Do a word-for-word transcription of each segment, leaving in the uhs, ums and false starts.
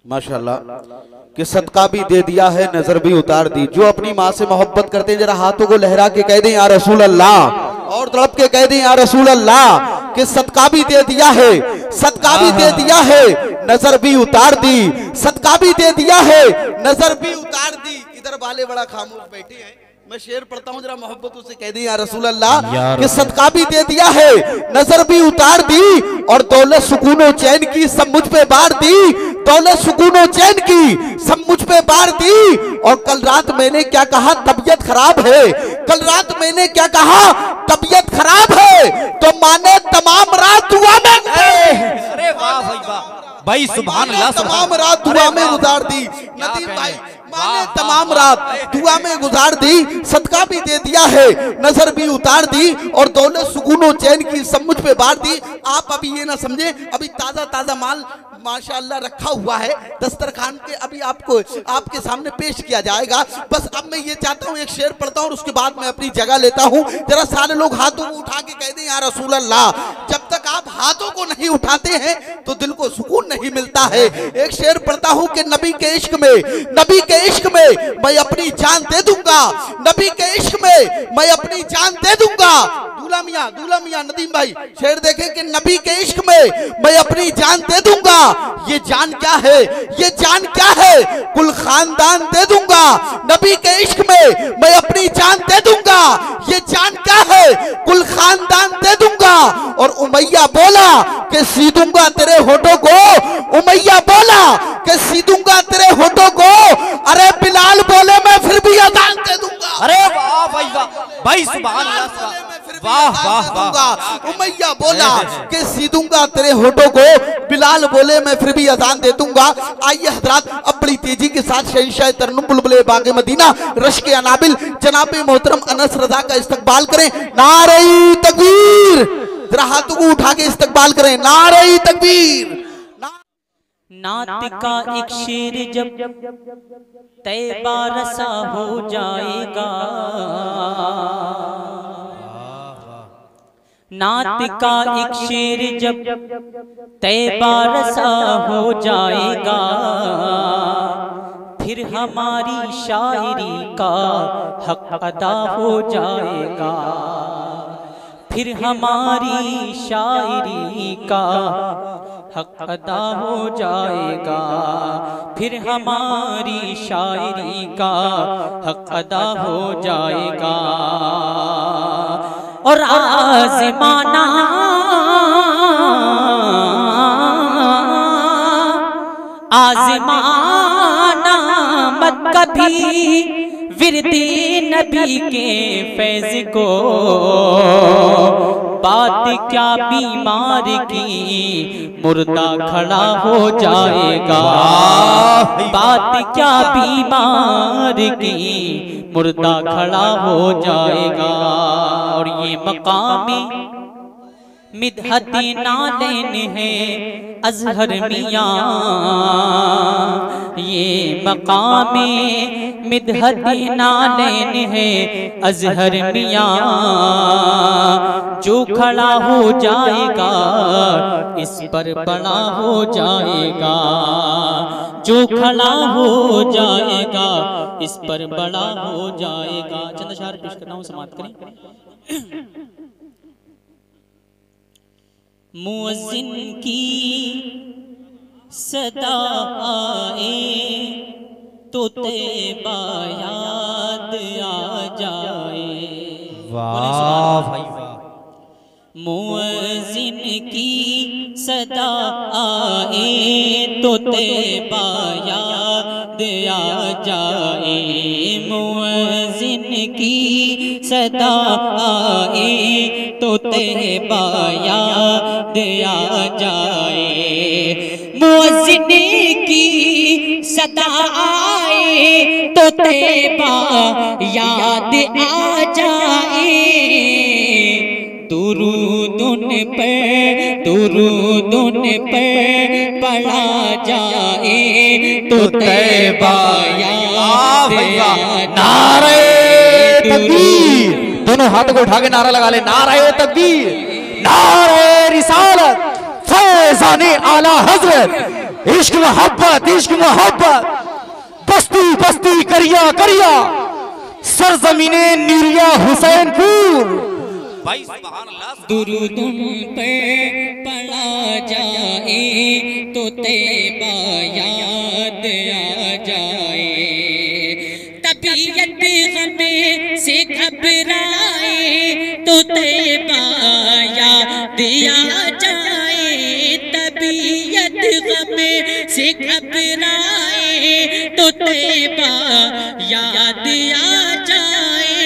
माशाल्लाह कि सदका भी दे दिया है, नजर भी उतार दी। जो अपनी माँ से मोहब्बत करते हैं जरा हाथों को लहरा के कह दें या रसूल अल्लाह, और तड़प के कह दें या रसूल अल्लाह। कि सदका भी दे दिया है, सदका भी दे दिया है, नजर भी उतार दी। सदका भी दे दिया है, नजर भी उतार दी। इधर वाले बड़ा खामोश बैठे हैं, मैं शेर पढ़ता हूँ जरा मोहब्बत से कह दी या रसूल अल्लाह। कि सदका भी दे दिया है, नजर भी उतार दी, और दौलत सुकून और चैन की सब मुझ पे बार दी। दौलत सुकून और चैन की सब मुझ पे बार दी। और कल रात मैंने क्या कहा, तबीयत खराब है। कल रात मैंने क्या कहा, तबीयत खराब है। तो माने तमाम रात दुआ में, अरे वाह भाई वाह भाई, सुभान अल्लाह, तमाम रात दुआ में गुजार दी। नदीम भाई माने तमाम रात दुआ में गुजार दी। सदका भी दे दिया है, नजर भी उतार दी, और दौलत सुकून और चैन की सब मुझ पे बार दी। आप अभी ये ना समझे, अभी ताजा ताजा माल माशाअल्लाह रखा हुआ है दस्तरखान के, अभी आपको आपके सामने पेश किया जाएगा। बस अब मैं ये चाहता हूँ एक शेर पढ़ता हूँ और उसके बाद मैं अपनी जगह लेता हूँ। जरा सारे लोग हाथों को उठा के कह दें या रसूल अल्लाह। जब तक आप हाथों को नहीं उठाते हैं तो दिल को सुकून नहीं मिलता है। एक शेर पढ़ता हूँ कि नबी के इश्क में, नबी के इश्क में मैं अपनी जान दे दूंगा। नबी के इश्क में मैं अपनी जान दे दूंगा। दूल्हा मियां, दूल्हा मियां, नदीम भाई शेर देखें कि नबी के इश्क में मैं अपनी जान दे दूंगा। ये जान क्या है, ये जान क्या है, कुल खानदान दे दूंगा। नबी के इश्क में मैं अपनी जान दे दूंगा। ये जान क्या है, कुल खानदान दे दूंगा। और उमैया बोला कि सीदूंगा तेरे होठों को। उमैया बोला कि सीदूंगा तेरे होठों को। अरे बिलाल बोले मैं फिर भी अजान दे दूंगा। अरे वाह भाई वाह भाई, सुभान अल्लाह, वाह वाह वाह। उमैया बोला कि सीदूंगा तेरे होठों को। बिलाल बोले मैं फिर भी अजान दे दूंगा। आइए हजरात अब बड़ी तेजी के साथ शहंशाह तरन्नुम बुलबुले बागे मदीना रश के अनाबिल जनाब मोहतरम अनस रजा का इस्तकबाल करें। नारे तकबीर, जरा हाथों को उठा के इस्तकबाल करें। नारे तकबीर। नात का एक शेर जब तैबा रसा हो जाएगा, नात का एक शेर जब तैबा रसा हो जाएगा, फिर हमारी शायरी का हक अदा हो जाएगा। फिर हमारी शायरी का हक अदा हो जाएगा। फिर हमारी शायरी का हक अदा हो जाएगा। और आज़माना आज़माना मत कभी विरदी नबी के फैज़ को। बात क्या बीमार की मुर्दा खड़ा हो जाएगा। बात क्या बीमार की मुर्दा खड़ा हो जाएगा। और ये मकामी मिदहती नालेन है अजहर मियाँ, ये मकामे मिदहती नालेन है अजहर मियाँ। जो खड़ा हो जाएगा इस पर बड़ा हो जाएगा। जो खड़ा हो जाएगा इस पर बड़ा हो जाएगा। चंद अशआर पेश करना हूँ, समाप्त करें। मुअज्जिन की सदा आए तो तैबा याद आ जाए। वाह भाई वाह। मुअज्जिन की सदा आए तो तैबा याद आ जाए। मुअज्जिन की सदा आए तो तैबा याद आ जाए। मुअज्जिन की सदा आए तो तैबा याद आ जाए। दुरूदुन पे दुरूदुन पे पढ़ा जाए तो तैबा याद आ। नारे तकबीर, दोनों हाथों को उठा के नारा लगा ले। नारे तकबीर, नारे रिसालत, फैज़ाने आला हजरत इश्क मोहब्बत इश्क मोहब्बत, बस्ती बस्ती करिया करिया, सरजमीने नीरिया हुसैनपुर। दुरूद पे पढ़ा जाए तो तैबा याद आ जाए, तबीयत हमें से घबराए तो तैबा याद आ जाए, तबीयत हमें से घबराए तो तैबा याद आ जाए।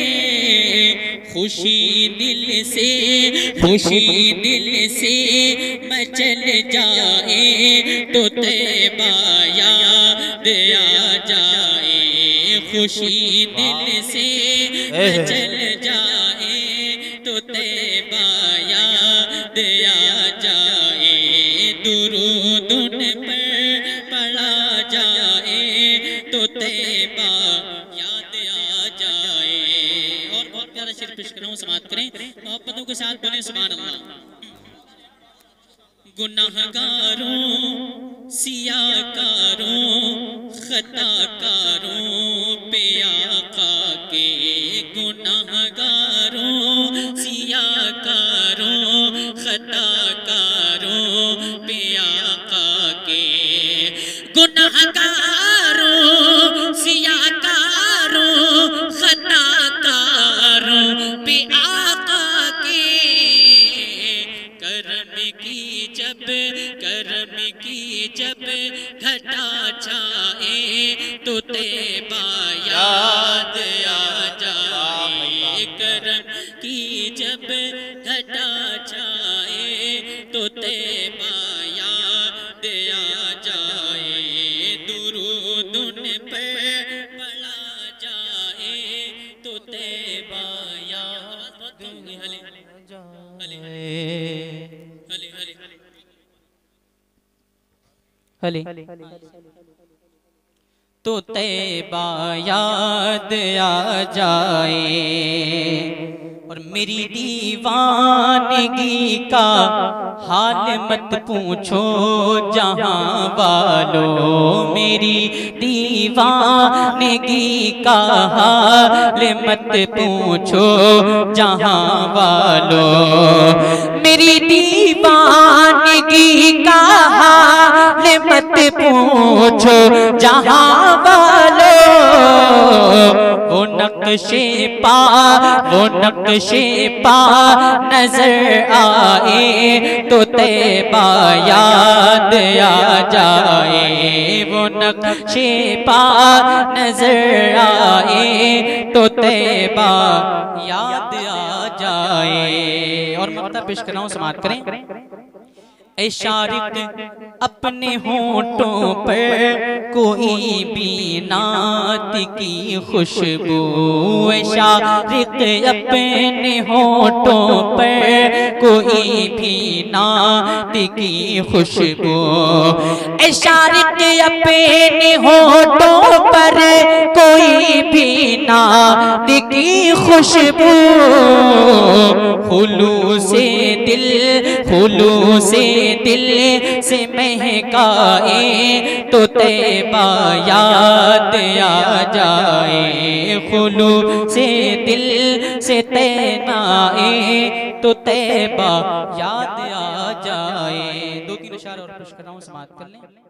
खुशी दिल से खुशी दिल से मचल जाए तो तैबा याद आ जाए, खुशी दिल से मचल जाए तो तैबा याद आ जाए, दुरूद उन पर पढ़ा जाए तो तैबा याद आ जाए। और बहुत प्यारा शेर पेश कर रहा हूँ, समाप्त करें मोहब्बतों के साथ, बोले सुभान अल्लाह। गुनाहगारों सियाकारों खताकारों पे आका के, गुनाहगारों सियाकारों खताकारों पे आका के, गुनाहगारों सियाकारों खताकारों पे आका के, करम की जब करम की जब घटा छाए तो तैबा याद आ जाए, करम की जब घटा छाए तो तैबा याद आ जाए, दुरूद उन पे पढ़ा जाए तो तैबा याद हले हले हले तो तैबा याद आ जाए। और मेरी दीवानगी का हाल मत पूछो जहां वालों, मेरी दीवानगी का हाल मत पूछो जहां वालों, मेरी दीवानगी का हाल मत पूछो जहां वालों, वो नक्शे पा वो नक्शे पा नजर आए तो तैबा याद आ जाए, वो नक्शे पा नजर आए तो तैबा याद आ जाए। और ममता पेश कर रहा हूँ, समाप्त करें। ऐ शारिक अपने होठों पर कोई भी नात की खुशबू, ऐ शारिक अपने होठों पर कोई भी नात की खुशबू, ऐ शारिक अपने होठों पर कोई भी नात की खुशबू, खुलू से दिल खुलू से दिल से महकाए तो तैबा याद आ जाए, खुलू से दिल से तैनाए तो तैबा याद आ जाए। दो तीन इशारे और पेश कर रहा हूँ, समाप्त कर लें।